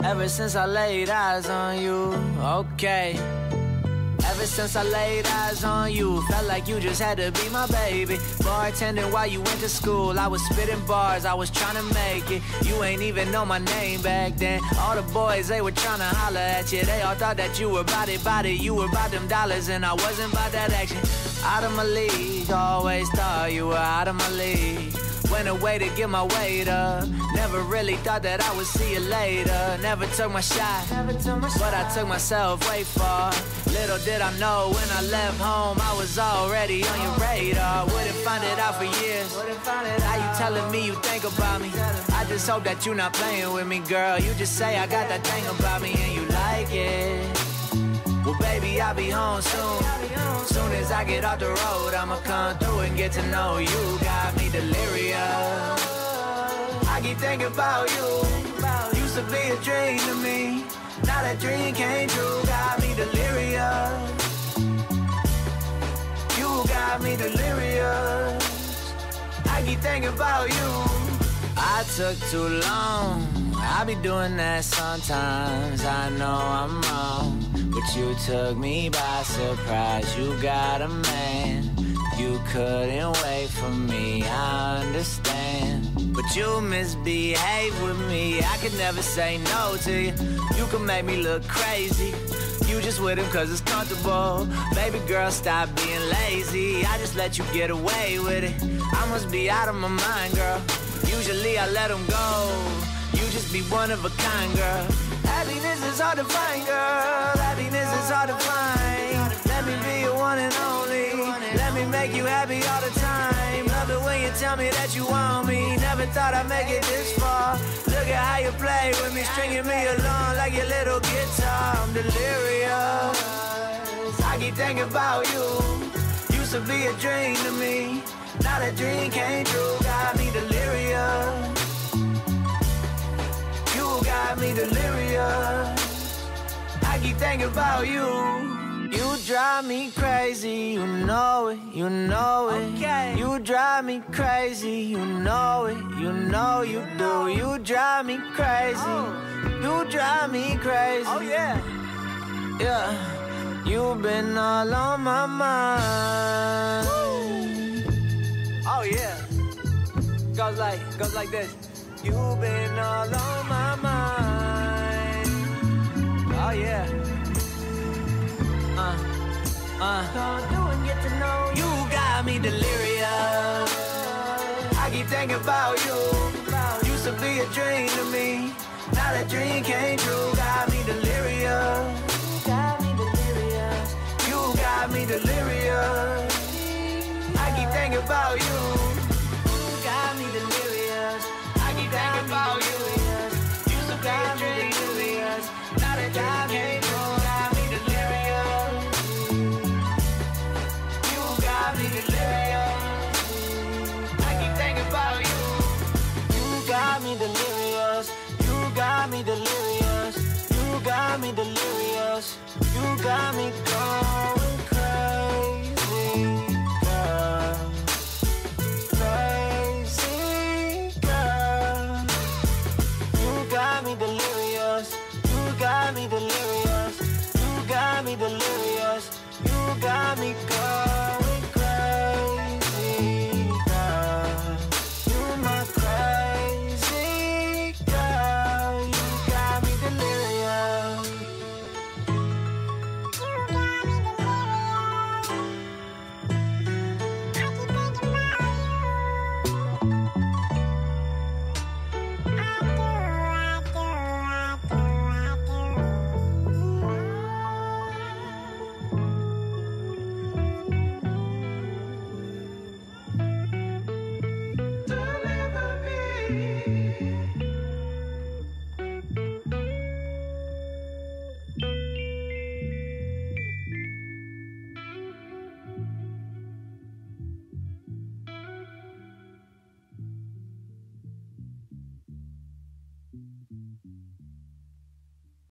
Ever since I laid eyes on you, okay. Ever since I laid eyes on you, felt like you just had to be my baby. Bartending while you went to school, I was spitting bars, I was trying to make it. You ain't even know my name back then. All the boys, they were trying to holler at you. They all thought that you were body, you were about them dollars, and I wasn't about that action. Out of my league, always thought you were out of my league. Went away to get my weight up. Never really thought that I would see you later. Never took my shot, but I took myself way far. Little did I know when I left home, I was already on your radar. Wouldn't find it out for years. Now you telling me you think about me. I just hope that you're not playing with me, girl. You just say I got that thing about me and you like it. Well, baby, I'll be home soon. Soon as I get off the road, I'ma come through and get to know you. Got me delirious. I keep thinking about you. Used to be a dream to me. Now that dream came true. Got me delirious. You got me delirious. I keep thinking about you. I took too long. I be doing that sometimes. I know I'm wrong, but you took me by surprise. You got a man, you couldn't wait for me, I understand. But you misbehave with me, I could never say no to you. You can make me look crazy, you just with him cause it's comfortable. Baby girl, stop being lazy, I just let you get away with it. I must be out of my mind, girl. Usually I let him go, you just be one of a kind, girl. Happiness is hard to find, girl. Happiness is hard to find. Let me be your one and only. Let me make you happy all the time. Love it when you tell me that you want me. Never thought I'd make it this far. Look at how you play with me, stringing me along like your little guitar. I'm delirious. I keep thinking about you. Used to be a dream to me. Now that dream came true. Got me delirious. Got me delirious. I keep thinking about you. You drive me crazy, you know it, you know it. Okay. You drive me crazy, you know it, you know you do. You drive me crazy, you drive me crazy. Oh yeah, yeah. You've been all on my mind. Woo. Oh yeah. Goes like this. You've been all on my mind. Oh yeah. Gonna do and get to know you. You got me delirious. I keep thinking about you. Used to be a dream to me. Now that dream came true. Got me delirious. You got me delirious. You got me delirious. I keep thinking about you. You got me delirious. Thinking about you. Used to be a dream to me. Now that dream came true. Got me delirious. You got me delirious. I keep thinking about you. You got me delirious. You got me delirious. You got me delirious. You got me going crazy, girl. Delirious, you got me delirious, you got me delirious, you got me going.